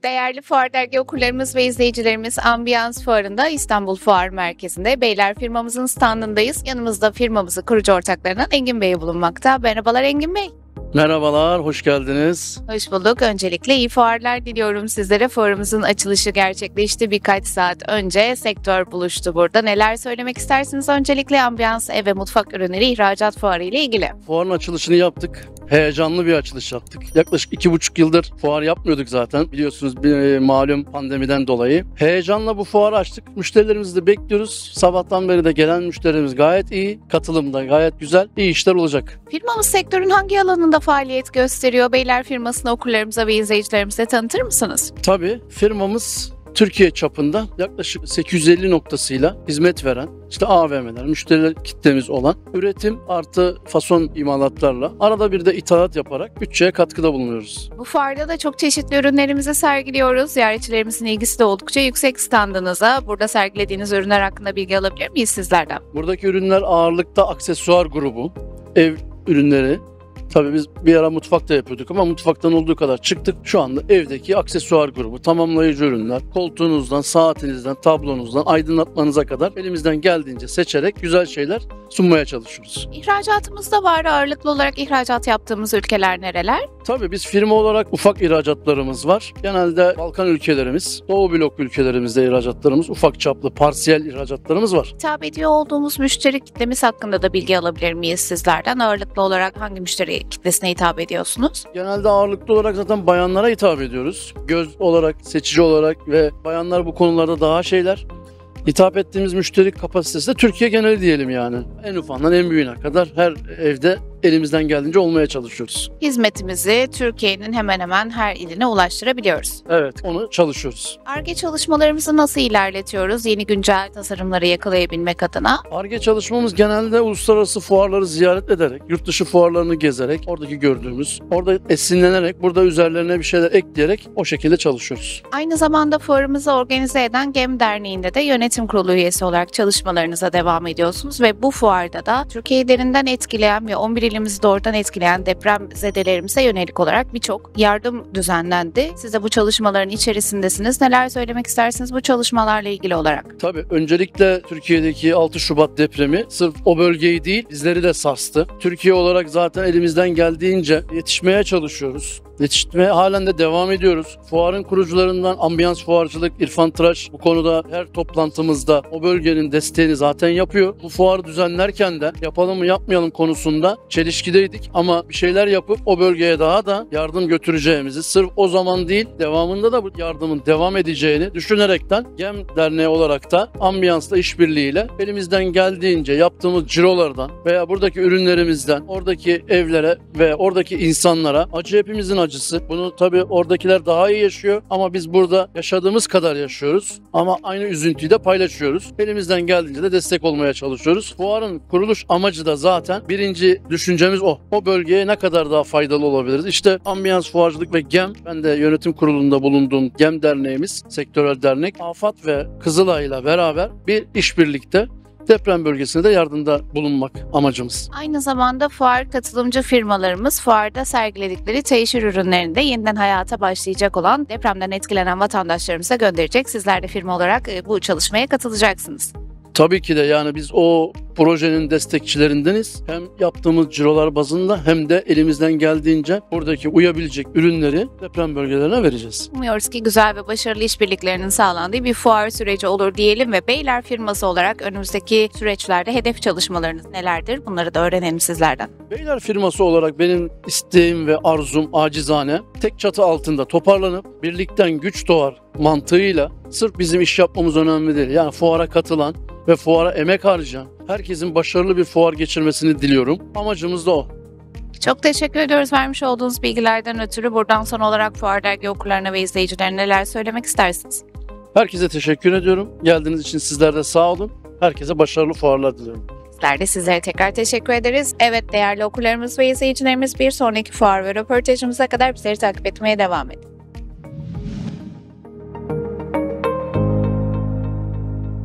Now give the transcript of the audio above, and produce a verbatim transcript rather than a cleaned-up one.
Değerli Fuar Dergi okurlarımız ve izleyicilerimiz, Ambiyans Fuarı'nda İstanbul Fuar Merkezi'nde Beyler firmamızın standındayız. Yanımızda firmamızın kurucu ortaklarından Engin Bey bulunmakta. Merhabalar Engin Bey. Merhabalar, hoş geldiniz. Hoş bulduk. Öncelikle iyi fuarlar diliyorum sizlere. Fuarımızın açılışı gerçekleşti birkaç saat önce. Sektör buluştu burada. Neler söylemek istersiniz? Öncelikle Ambiyans Ev ve Mutfak Ürünleri İhracat Fuarı ile ilgili. Fuarın açılışını yaptık. Heyecanlı bir açılış yaptık. Yaklaşık iki buçuk yıldır fuar yapmıyorduk zaten. Biliyorsunuz bir malum pandemiden dolayı. Heyecanla bu fuarı açtık. Müşterilerimizi de bekliyoruz. Sabahtan beri de gelen müşterimiz gayet iyi. Katılımda gayet güzel. İyi işler olacak. Firmamız sektörün hangi alanında faaliyet gösteriyor? Beyler firmasını okurlarımıza ve izleyicilerimize tanıtır mısınız? Tabii firmamız Türkiye çapında yaklaşık sekiz yüz elli noktasıyla hizmet veren, işte A V M'ler, müşteriler kitlemiz olan üretim artı fason imalatlarla arada bir de ithalat yaparak bütçeye katkıda bulunuyoruz. Bu fuarda da çok çeşitli ürünlerimizi sergiliyoruz. Ziyaretçilerimizin ilgisi de oldukça yüksek standınıza. Burada sergilediğiniz ürünler hakkında bilgi alabilir miyiz sizlerden? Buradaki ürünler ağırlıkta aksesuar grubu, ev ürünleri. Tabii biz bir ara mutfakta yapıyorduk ama mutfaktan olduğu kadar çıktık. Şu anda evdeki aksesuar grubu, tamamlayıcı ürünler, koltuğunuzdan, saatinizden, tablonuzdan, aydınlatmanıza kadar elimizden geldiğince seçerek güzel şeyler sunmaya çalışıyoruz. İhracatımız da var. Ağırlıklı olarak ihracat yaptığımız ülkeler nereler? Tabii biz firma olarak ufak ihracatlarımız var. Genelde Balkan ülkelerimiz, Doğu blok ülkelerimizde ihracatlarımız, ufak çaplı parsiyel ihracatlarımız var. Hitap ediyor olduğumuz müşteri kitlemiz hakkında da bilgi alabilir miyiz sizlerden? Ağırlıklı olarak hangi müşteri kitlesine hitap ediyorsunuz? Genelde ağırlıklı olarak zaten bayanlara hitap ediyoruz. Göz olarak, seçici olarak ve bayanlar bu konularda daha şeyler. Hitap ettiğimiz müşteri kapasitesi de Türkiye geneli diyelim yani. En ufandan en büyüğüne kadar her evde elimizden geldiğince olmaya çalışıyoruz. Hizmetimizi Türkiye'nin hemen hemen her iline ulaştırabiliyoruz. Evet, onu çalışıyoruz. Ar-Ge çalışmalarımızı nasıl ilerletiyoruz? Yeni güncel tasarımları yakalayabilmek adına. Ar-Ge çalışmamız genelde uluslararası fuarları ziyaret ederek, yurt dışı fuarlarını gezerek, oradaki gördüğümüz, orada esinlenerek, burada üzerlerine bir şeyler ekleyerek o şekilde çalışıyoruz. Aynı zamanda fuarımızı organize eden GEM Derneği'nde de yönetim kurulu üyesi olarak çalışmalarınıza devam ediyorsunuz ve bu fuarda da Türkiye'yi derinden etkileyen ve on bir ilimizi doğrudan etkileyen depremzedelerimize yönelik olarak birçok yardım düzenlendi. Siz de bu çalışmaların içerisindesiniz. Neler söylemek istersiniz bu çalışmalarla ilgili olarak? Tabii öncelikle Türkiye'deki altı Şubat depremi sırf o bölgeyi değil bizleri de sarstı. Türkiye olarak zaten elimizden geldiğince yetişmeye çalışıyoruz. Yetişmeye halen de devam ediyoruz. Fuarın kurucularından Ambiyans Fuarcılık, İrfan Tıraş bu konuda her toplantımızda o bölgenin desteğini zaten yapıyor. Bu fuarı düzenlerken de yapalım mı yapmayalım konusunda çelişkideydik ama bir şeyler yapıp o bölgeye daha da yardım götüreceğimizi, sırf o zaman değil devamında da bu yardımın devam edeceğini düşünerekten GEM Derneği olarak da Ambiyans'la işbirliğiyle elimizden geldiğince yaptığımız cirolardan veya buradaki ürünlerimizden oradaki evlere ve oradaki insanlara, acı hepimizin acısı. Bunu tabii oradakiler daha iyi yaşıyor ama biz burada yaşadığımız kadar yaşıyoruz. Ama aynı üzüntüyü de paylaşıyoruz. Elimizden geldiğince de destek olmaya çalışıyoruz. Fuarın kuruluş amacı da zaten birinci düşüncemiz o. O bölgeye ne kadar daha faydalı olabiliriz? İşte Ambiyans Fuarcılık ve GEM, ben de yönetim kurulunda bulunduğum GEM derneğimiz, sektörel dernek, AFAD ve Kızılay'la beraber bir işbirlikte deprem bölgesine de yardımda bulunmak amacımız. Aynı zamanda fuar katılımcı firmalarımız fuarda sergiledikleri teşhir ürünlerini de yeniden hayata başlayacak olan depremden etkilenen vatandaşlarımıza gönderecek. Sizler de firma olarak bu çalışmaya katılacaksınız. Tabii ki de yani biz o projenin destekçilerindeniz. Hem yaptığımız cirolar bazında hem de elimizden geldiğince buradaki uyabilecek ürünleri deprem bölgelerine vereceğiz. Umuyoruz ki güzel ve başarılı işbirliklerinin sağlandığı bir fuar süreci olur diyelim ve Beyler firması olarak önümüzdeki süreçlerde hedef çalışmalarınız nelerdir? Bunları da öğrenelim sizlerden. Beyler firması olarak benim isteğim ve arzum acizane tek çatı altında toparlanıp birlikten güç doğar mantığıyla sırf bizim iş yapmamız önemli değil. Yani fuara katılan ve fuara emek harcayan herkesin başarılı bir fuar geçirmesini diliyorum. Amacımız da o. Çok teşekkür ediyoruz vermiş olduğunuz bilgilerden ötürü. Buradan son olarak Fuar Dergi okurlarına ve izleyicilerine neler söylemek istersiniz? Herkese teşekkür ediyorum. Geldiğiniz için sizler de sağ olun. Herkese başarılı fuarlar diliyorum. Bizler de sizlere tekrar teşekkür ederiz. Evet değerli okurlarımız ve izleyicilerimiz, bir sonraki fuar ve röportajımıza kadar bizleri takip etmeye devam edin.